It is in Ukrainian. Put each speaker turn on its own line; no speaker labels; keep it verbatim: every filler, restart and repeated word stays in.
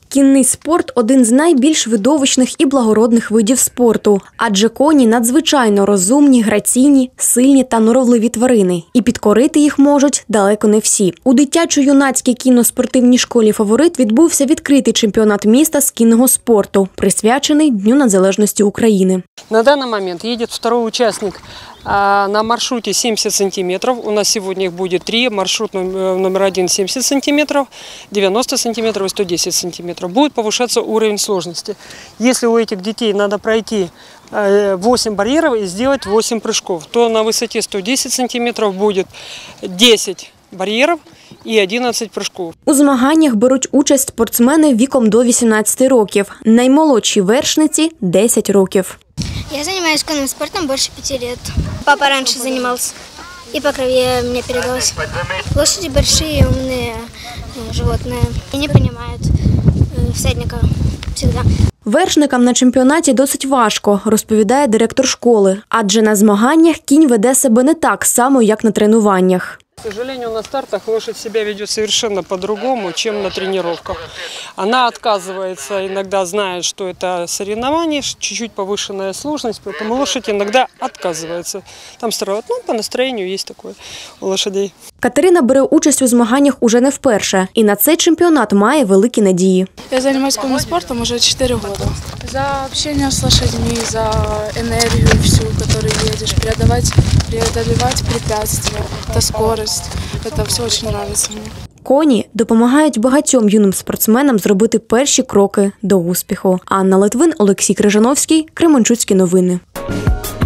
Кінний спорт – один з найбільш видовищних і благородних видів спорту, адже коні надзвичайно розумні, граційні, сильні та норовливі тварини. І підкорити їх можуть далеко не всі. У дитячо-юнацькій кінно-спортивній школі «Фаворит» відбувся відкритий чемпіонат міста з кінного спорту, присвячений Дню Незалежності України.
На данный момент едет второй участник на маршруте семьдесят сантиметров. У нас сегодня их будет три. Маршрут номер один семьдесят сантиметров, девяносто сантиметров и сто десять сантиметров. Будет повышаться уровень сложности. Если у этих детей надо пройти восемь барьеров и сделать восемь прыжков, то на высоте сто десять сантиметров будет десять бар'єрів і одинадцять прыжків.
У змаганнях беруть участь спортсмени віком до вісімнадцяти років. Наймолодшій вершниці – десять років.
Я займаюся конним спортом більше пяти років. Папа раніше займався, і по крові мені передалось. Лошади большие, умные животные. І не розуміють всадника завжди.
Вершникам на чемпіонаті досить важко, розповідає директор школи, адже на змаганнях кінь веде себе не так само, як на тренуваннях.
К сожалению, на стартах лошадь себя ведет совершенно по-другому, чем на тренировках. Она отказывается, иногда знает, что это соревнование, чуть-чуть повышенная сложность, поэтому лошадь иногда отказывается. Там строят, ну, по настроению есть такое у лошадей.
Катерина бере участь у змаганнях уже не вперше, і на цей чемпіонат має великі надії.
Я займаюся конним спортом уже чотири роки. За общение с лошадьми, за энергию всю, которую едешь, преодолевать, преодолевать препятствия, это скорость. Это все очень нравится мне.
Коні допомагають багатьом юним спортсменам зробити перші кроки до успіху. Анна Литвин, Олексій Крижановський, Кременчуцькі новини.